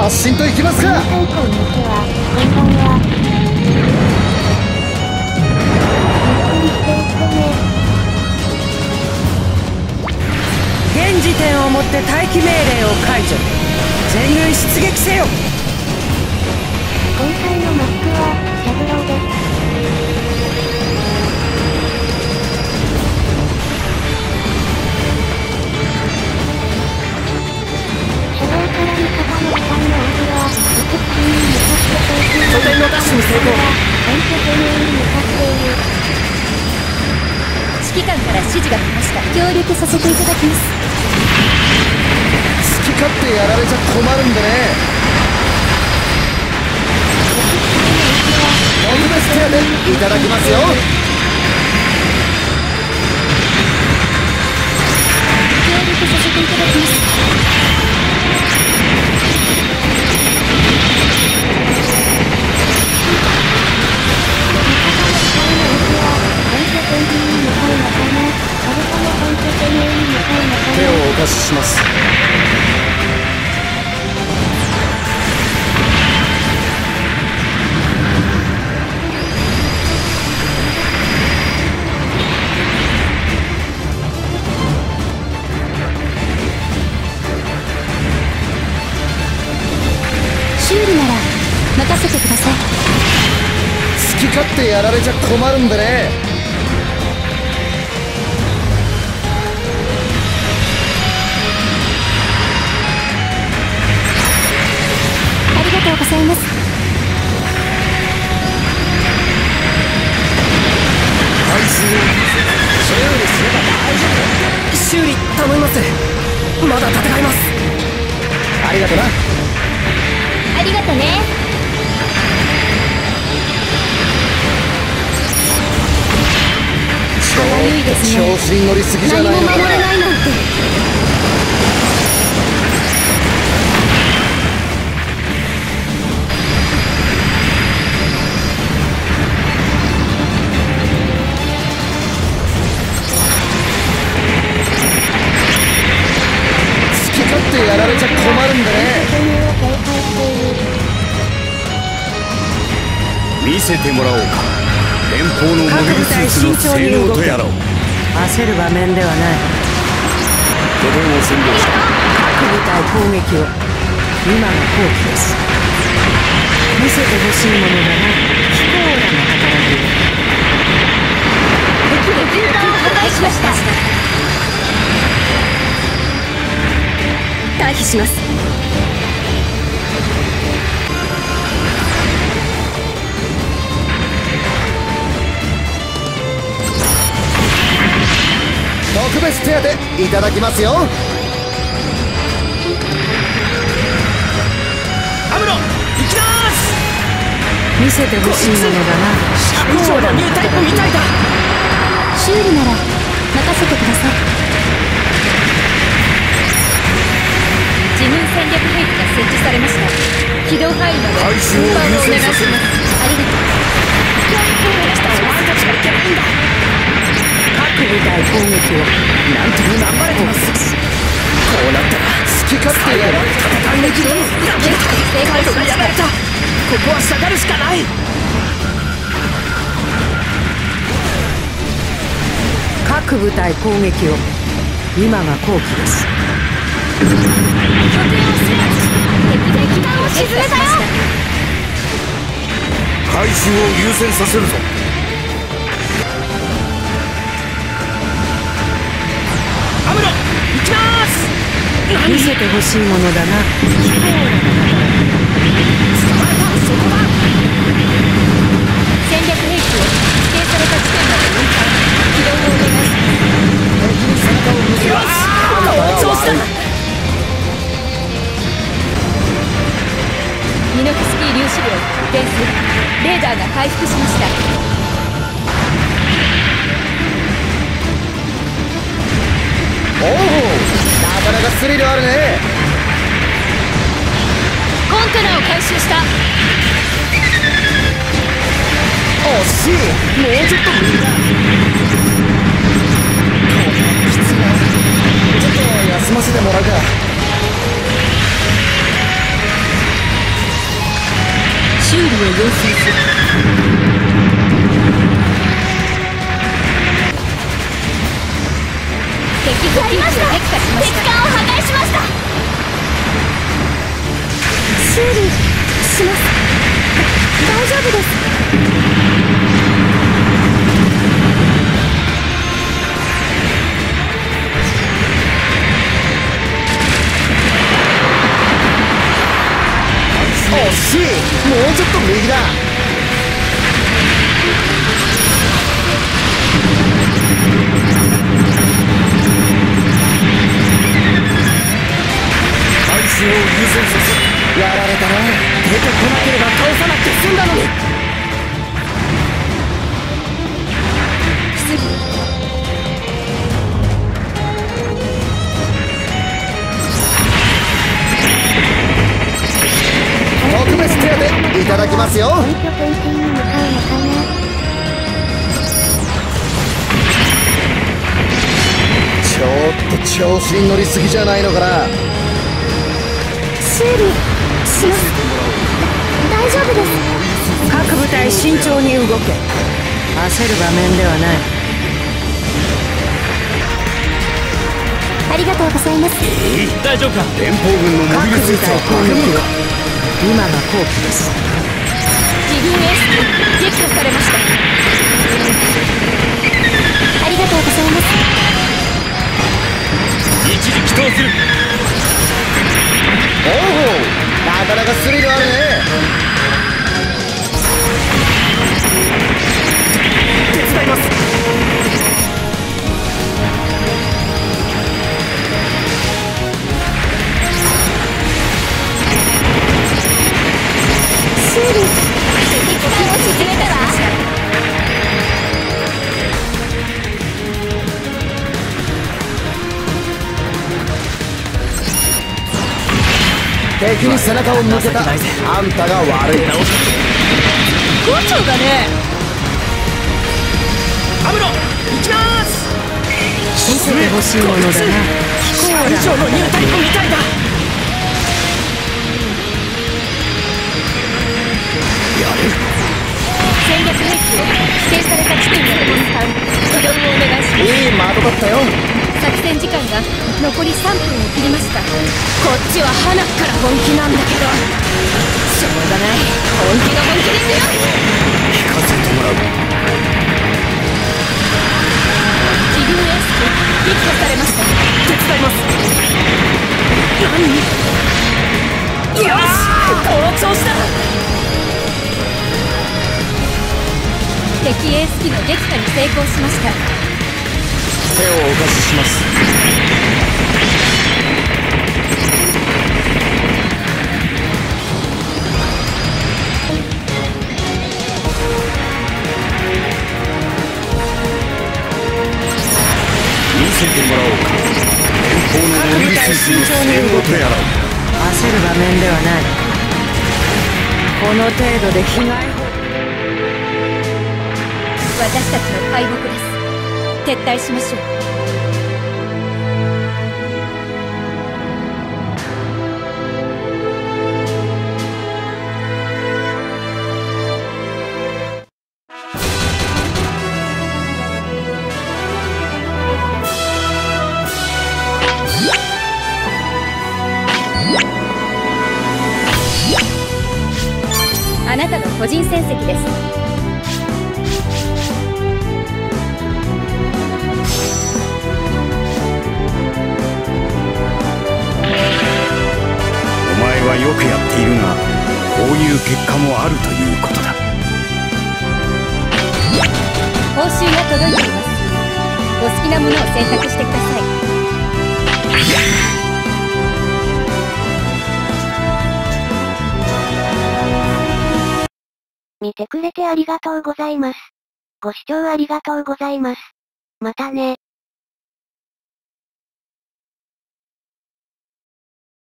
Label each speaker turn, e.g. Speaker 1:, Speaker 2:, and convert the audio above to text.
Speaker 1: 発進といきますか。
Speaker 2: こんにちは。こんばんは。
Speaker 3: 現時点をもって待機命令を解除。全軍出撃せよ。
Speaker 2: 今回のマップはシャドローです。車両から味方の機体の多くは美しいに向かって
Speaker 3: 拠点のダッシュに成功。
Speaker 2: 本拠点に向かっている。
Speaker 4: 指揮官から指示が来ました。協力させていただきます。
Speaker 1: 好き勝手やられちゃ困るんでね。特別手当いただきますよ。
Speaker 4: 協力させていただきます。
Speaker 1: 手をお貸しします。
Speaker 4: 修理なら任せてください。
Speaker 1: 好き勝手やられちゃ困るんでね。
Speaker 4: ありがとうございます。
Speaker 1: 回数を修理すれば大丈夫。
Speaker 3: 修理頼みます。まだ戦います。
Speaker 1: ありがとな。
Speaker 4: ありがとね。歯がゆいですね。
Speaker 1: 調子に乗りすぎじゃないのか
Speaker 4: 何も守れないなんて。
Speaker 1: やられちゃ困るんでね。
Speaker 5: 見せてもらおうか。連邦のモビルスーツの性能とやらを。
Speaker 3: 焦る場面ではない。
Speaker 5: 拠点を占領した。
Speaker 3: 各部隊攻撃を。今が好機です。見せてほしいものだな。非公らの働き。
Speaker 4: 敵の銃弾を破壊しました。退避します。
Speaker 1: 特別手当いただきますよ。
Speaker 3: アムロ、行きます。見せてほしいものだな。以上のニュータイプみたいだ。
Speaker 4: 修理なら任せてください。自分戦略兵器が設置されました。起動範囲まで
Speaker 5: 回収を優先させる。
Speaker 4: ありがとう。
Speaker 3: お前たちがいけないんだ。各部隊攻撃を。なんとも頑張れてます。こうなったら
Speaker 1: 好き勝手やられちゃ
Speaker 3: 戦い抜きのカイロがやられた。ここは下がるしかない。各部隊攻撃を。今が好機です。
Speaker 4: 拠点を制圧し、敵で機関を沈めたよ。
Speaker 5: 回収を優先させるぞ。
Speaker 3: アムロ、行きます。見せてほしいものだな。捕まえた。そこだ。
Speaker 4: 戦略兵器を指定された地点まで運搬。起動をお願いします。
Speaker 1: 敵に背中を向けます。
Speaker 3: 好調子だ。
Speaker 4: ミノフスキー粒子量減衰。レーダーが回復しました。
Speaker 1: おお、なかなかスリルあるね。
Speaker 4: コンテナを回収した。
Speaker 1: 惜しい。もうちょっと無理だ。これはきついな。ちょっと休ませてもらうか。 言するし。
Speaker 4: 敵補給機を撃破しました。敵艦を破壊しました。
Speaker 2: 修理します。大丈夫です。
Speaker 1: 惜しい。もうちょっと右だ。回数を優先させ。やられたな。出てこなければ倒さなくて済んだのに。特別手当いただきますよ。
Speaker 2: 本拠点線に向かうのかな。
Speaker 1: ちょっと調子に乗りすぎじゃないのかな。
Speaker 2: 修理します。大丈夫です。
Speaker 3: 各部隊慎重に動け。焦る場面ではない。
Speaker 2: ありがとうございます。
Speaker 5: 大丈夫か。連邦軍のモ
Speaker 3: 各
Speaker 5: ビルスー
Speaker 3: 部隊
Speaker 5: ツは爆
Speaker 3: 攻撃
Speaker 5: 撃か。
Speaker 3: 今が好機です。
Speaker 4: 自軍エース機撃破されました。
Speaker 2: ありがとうございます。
Speaker 5: 一時帰投する。
Speaker 1: おお、なかなかスリルあるね。手伝います。
Speaker 2: 修理
Speaker 4: 敵艦を沈めたわ。
Speaker 1: 敵に背中を向けたあんたが悪い。
Speaker 3: 五長だね。
Speaker 1: アムロ行きます。
Speaker 3: 見せてほしいものだな。飛行
Speaker 1: 以上の入隊みたいだ。
Speaker 4: 戦略兵器を指定された地点に使う。起動をお願いします。
Speaker 1: いい的だったよ。
Speaker 4: 作戦時間が残り3分を切りました。こっちは花から本気なんだけど、しょうがない。本気の本気ですよ。
Speaker 5: 聞かせてもらう。
Speaker 4: 自軍エース機撃破されました。
Speaker 1: 手伝います。
Speaker 4: よし、この調子だ。敵エース機の撃破に成功しました。
Speaker 1: 手をお貸しします。
Speaker 5: 見せてもらおうか。連邦のモビルスーツの性能とやらを。
Speaker 3: 焦る場面ではない。この程度で被害報
Speaker 4: 私たちの敗北です。撤退しましょう。あなたの個人戦績です。
Speaker 5: お前はよくやっているが、こういう結果もあるということだ。
Speaker 4: 報酬が届いています。お好きなものを選択してください。
Speaker 2: 見てくれてありがとうございます。ご視聴ありがとうございます。またね。